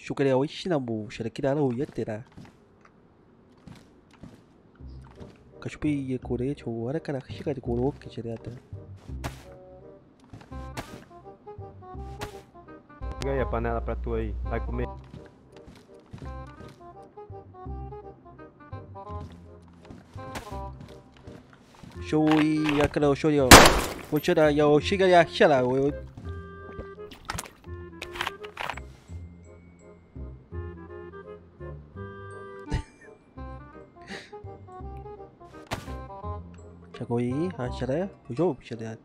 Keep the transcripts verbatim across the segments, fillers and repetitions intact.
슈그레 오이시나무 샤라키라라 오이야테라 Cachupi core chora cara chega de coro que direto. Pega aí a panela pra tu aí, vai comer. Show e aquela show yo. Vou tirar yo chega ya chala eu. Chegou aí, chala, o jogo chala.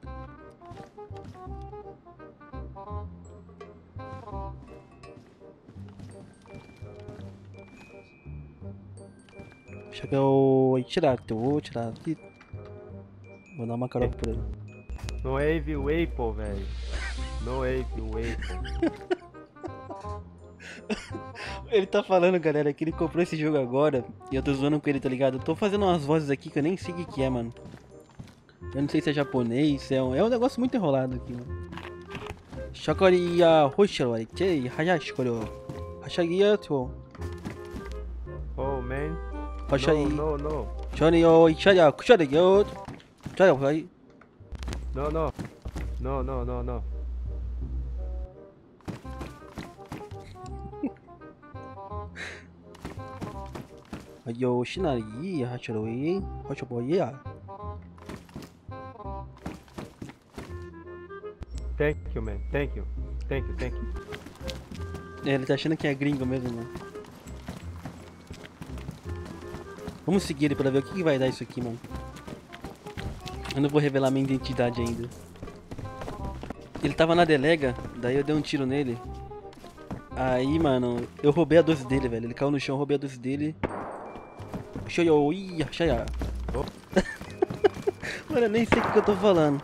Chegou aí tirar, vou tirar aqui. Vou dar uma caroca por ele. No Wave Way, pô, velho. No Wave Way. Ele tá falando, galera, que ele comprou esse jogo agora e eu tô zoando com ele, tá ligado? Eu tô fazendo umas vozes aqui que eu nem sei o que, que é, mano. Eu não sei se é japonês, se é um, é um negócio muito enrolado aqui, mano. Shakoriya Hoshiro, Che, Hayashikoro. Hashagiya, tio. Oh, man. Hashai. No, no, no. Shoniyo, Ishaya, Kushariyo. Chaya, vai. No, no. No, no, no, no. Ayo, Shinari, Hashiroi, Hoshoboya. Thank you, man. Thank you. Thank you, thank you. É, ele tá achando que é gringo mesmo, mano. Vamos seguir ele pra ver o que, que vai dar isso aqui, mano. Eu não vou revelar minha identidade ainda. Ele tava na delega, daí eu dei um tiro nele. Aí, mano, eu roubei a doze dele, velho. Ele caiu no chão, eu roubei a doze dele. Shoyo, ia, shaya. Mano, eu nem sei o que, que eu tô falando.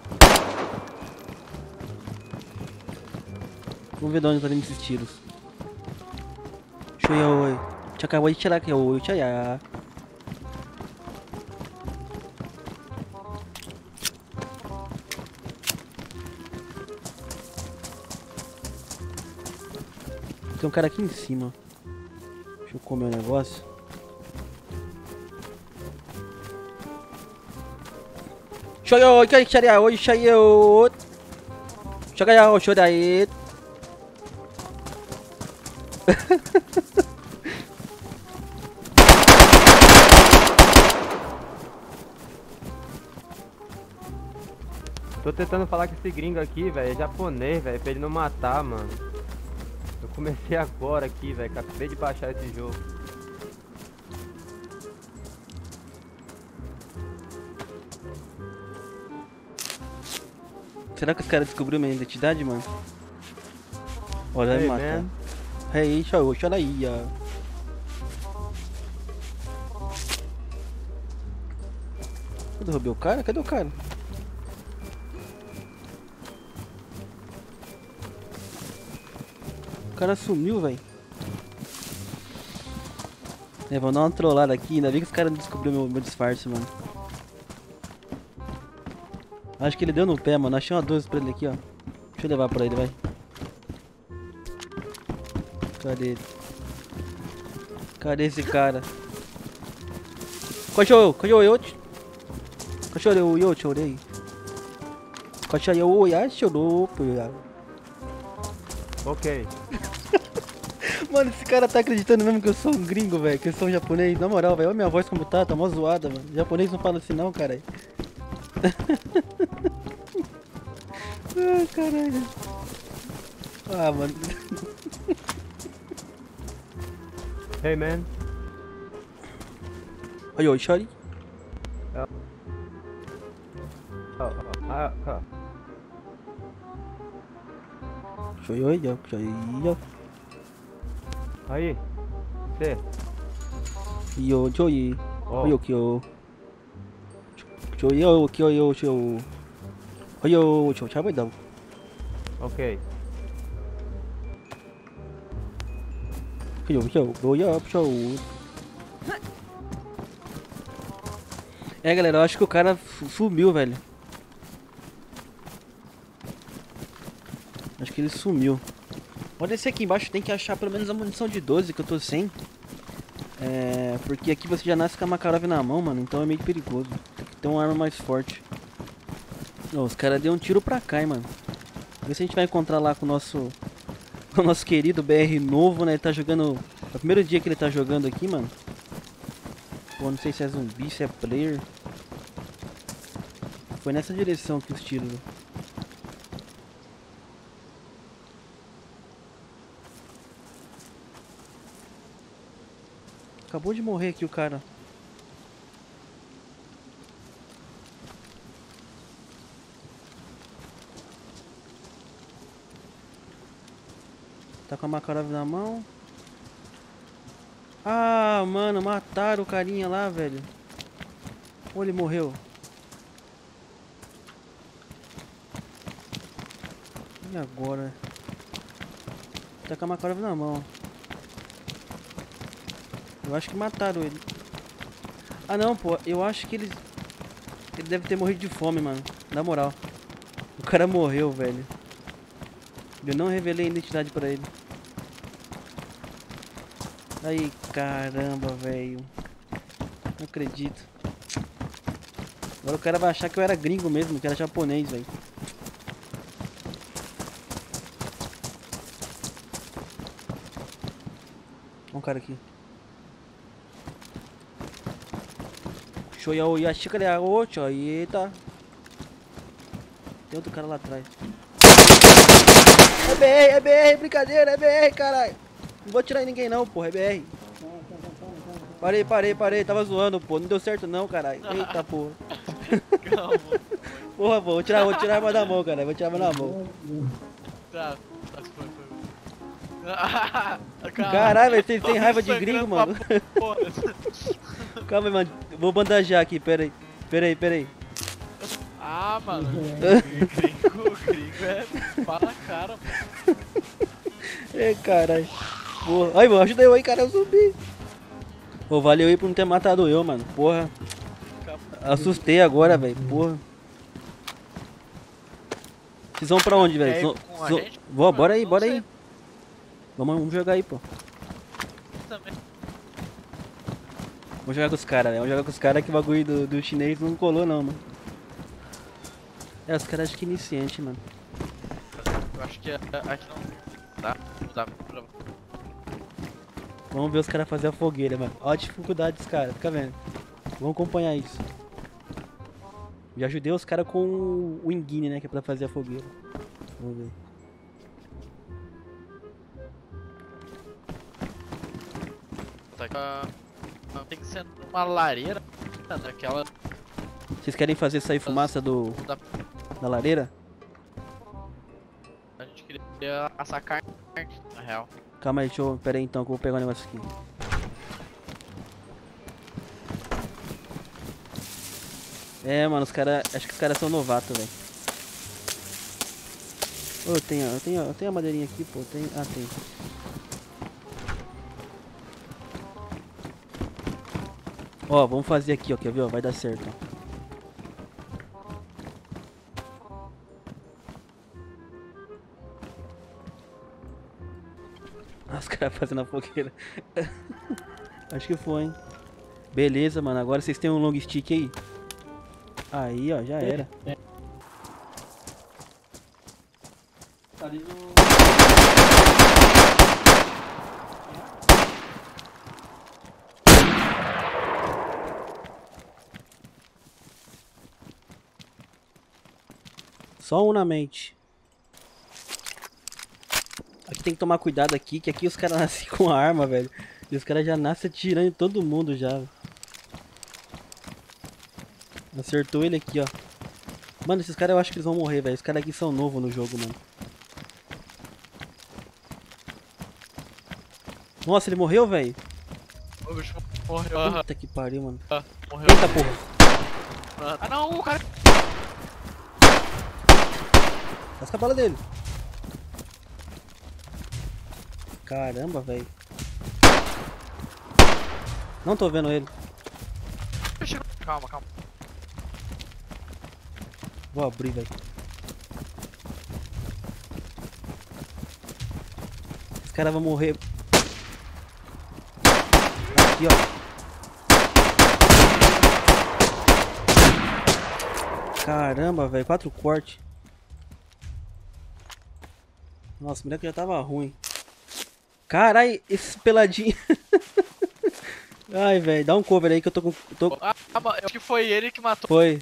Vamos ver de onde tá vindo esses tiros. Shoyo, chakawai charakyou, shaya. Tem um cara aqui em cima. Deixa eu comer o negócio. Shoyo, que charia, oi, shayo. Chagaya, o shodai. Tô tentando falar com esse gringo aqui, velho. É japonês, velho. Pra ele não matar, mano. Eu comecei agora aqui, velho. Acabei de baixar esse jogo. Será que os caras descobriram minha identidade, mano? Olha, vai me Hey, matar. man. Hey, show, shoraia. Cadê o roubei o cara? Cadê o cara? O cara sumiu, velho. É, vamos dar uma trollada aqui. Ainda bem que os caras não descobriram meu, meu disfarce, mano. Acho que ele deu no pé, mano. Achei uma doze pra ele aqui, ó. Deixa eu levar pra ele, vai. Cadê ele? Cadê esse cara? Cachorro, cachorro, eu te... Cachorro, eu, eu chorei. Cachorro, eu, eu chorou, pô. Ok. Mano, esse cara tá acreditando mesmo que eu sou um gringo, velho. Que eu sou um japonês. Na moral, velho. Olha minha voz como tá. Tá mó zoada, mano. Japonês não fala assim não, caralho. Ai, caralho. Ah, mano. Hey, man. Oi, oi, Shori. Oh, oh, ah, ah. Oi, oi, oi, oi. Aí. Você. Yo, Joey. Oh. Oi, Kyo. Joey, yo, Kyo, yo, Kyo. Oi, yo, Kyo, chá vai dar. Ok. Kyo, Kyo, go, yo, show. É, galera, eu acho que o cara sumiu, velho. Acho que ele sumiu. Pode descer aqui embaixo, tem que achar pelo menos a munição de doze que eu tô sem. É, porque aqui você já nasce com a Makarov na mão, mano, então é meio perigoso. Tem que ter uma arma mais forte. Oh, os caras deu um tiro pra cá, hein, mano. Vê se a gente vai encontrar lá com o nosso com o nosso querido B R novo, né? Ele tá jogando... É o primeiro dia que ele tá jogando aqui, mano. Pô, não sei se é zumbi, se é player. Foi nessa direção que os tiros... Acabou de morrer aqui o cara. Tá com a Makarov na mão. Ah, mano, mataram o carinha lá, velho. Ou ele morreu? E agora? Tá com a Makarov na mão. Eu acho que mataram ele. Ah não, pô, eu acho que ele... Ele deve ter morrido de fome, mano. Na moral. O cara morreu, velho. Eu não revelei a identidade pra ele. Aí, caramba, velho. Não acredito. Agora o cara vai achar que eu era gringo mesmo, que era japonês, velho. Olha um cara aqui. Shoyao Yashikare Aocho, eita. Tem outro cara lá atrás. É B R, é B R, brincadeira, é B R, caralho. Não vou tirar em ninguém não, porra, é B R. Parei, parei, parei, tava zoando, pô. Não deu certo não, caralho. Eita, porra. Calma. Porra, pô, vou tirar, vou tirar a arma da mão, cara. Vou tirar a arma da mão. Tá, tá, foi, foi. Caralho, velho, vocês têm raiva de gringo, mano. Calma aí, mano. Vou bandajar aqui, pera aí. Pera aí, pera aí. Ah, mano. Gringo, gringo é fala a cara, mano. Ei, caralho. Porra. Ai, mano, ajuda eu aí, cara, eu zumbi. Pô, valeu aí por não ter matado eu, mano. Porra. Assustei agora, velho. Porra. Vocês vão pra onde, velho? So... So... Vó, bora aí, bora aí. Vamos, vamos jogar aí, pô. Também. Vamos jogar com os caras, velho. Vamos jogar com os caras que o bagulho do, do chinês não colou, não, mano. É, os caras acham que é iniciante, mano. Eu acho que aqui não dá. Não dá pra... Vamos ver os caras fazer a fogueira, mano. Olha a dificuldade dos caras, fica vendo. Vamos acompanhar isso. Já ajudei os caras com o Engine, né? Que é pra fazer a fogueira. Vamos ver. Tá, tem que ser numa lareira daquela. Vocês querem fazer sair fumaça do Da... da lareira? A gente queria assar carne, na real. Calma aí, deixa eu... Pera aí então que eu vou pegar um negócio aqui. É, mano, os caras... Acho que os caras são novatos, velho. Ô, eu tenho, eu tenho, eu tenho a madeirinha aqui, pô. Tem... Ah, tem. Ó, vamos fazer aqui, ó. Quer ver, ó? Vai dar certo, ó. Os caras fazendo a fogueira. Acho que foi, hein. Beleza, mano. Agora vocês têm um long stick aí. Aí, ó. Já era. Tá ali no... Só um na mente. Aqui tem que tomar cuidado aqui, que aqui os caras nascem com arma, velho. E os caras já nascem atirando em todo mundo já. Acertou ele aqui, ó. Mano, esses caras eu acho que eles vão morrer, velho. Os caras aqui são novos no jogo, mano. Nossa, ele morreu, velho? O bicho morreu. Aham. Puta que pariu, mano. Ah, morreu. Eita porra. Ah, não, o cara. Lasca a bala dele. Caramba, velho. Não tô vendo ele. Calma, calma. Vou abrir, velho. caras vão morrer. Aqui, ó. Caramba, velho. Quatro cortes. Nossa, o moleque já tava ruim. Carai, esse peladinho. Ai, velho. Dá um cover aí que eu tô com... Tô... Ah, mano, eu acho que foi ele que matou. Foi.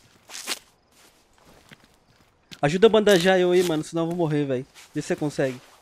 Ajuda a bandajar eu aí, mano. Senão eu vou morrer, velho. Vê se você consegue.